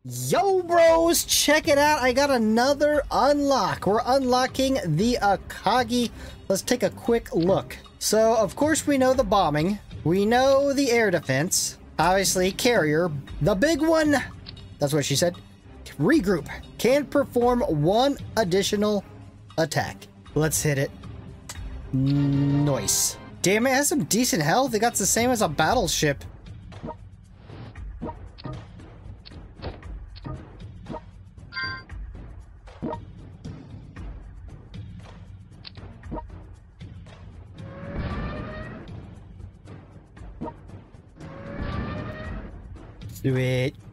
Yo bros, check it out. I got another unlock. We're unlocking the Akagi. Let's take a quick look. So of course we know the bombing. We know the air defense. Obviously carrier. The big one, that's what she said. Regroup. Can perform one additional attack. Let's hit it. Nice. Damn, it has some decent health. It got the same as a battleship. Do it.